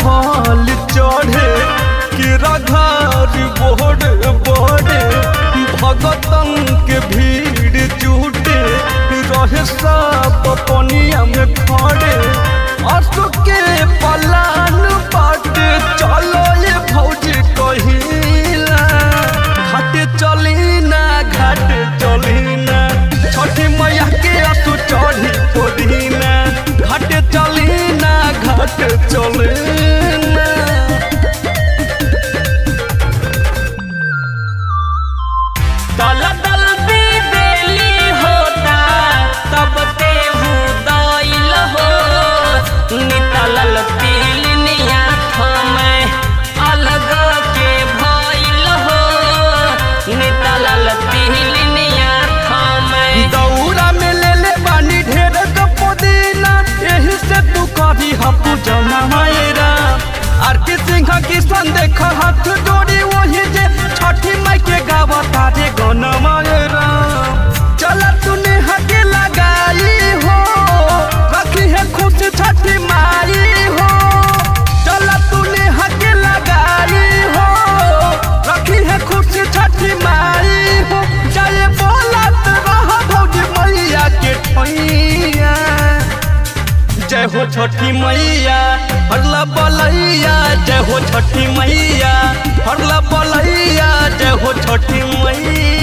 फल चढ़े केरा घर बोड़ बोड़े भगतन के भीड़ जुटे रहे सब पनिया में खड़े असु के पलान बाटे चलो ये भौजी कहिला घाटे चली ना घाटे चली ना छठी मैया के असु चढ़ी पुदीना घाटे चली ना घाटे चली ना। दल दल भी बेली होता तब ते दाइल हो नितलल तिलनिया थमे अलग के भइल हो नितलल तिलनिया थमे दौरा में ले ले बानी ढेर का पुदीना यही से तू कभी हपू जना मायरा आरती सिंह किसान देख हाथ जोड़ी वही जे छठी माई के गावता रे गन मायरा चला तूने हके लगाई हो रखी है खुश छठी माई हो चला तूने हके लगाई हो रखी है खुश छठी माई हो जाए बोलत रह भौजी मैया के ठैया जय हो छठी मैया हरला बलैया जय हो छठी मैया हरला बलैया जय हो छठी मैया।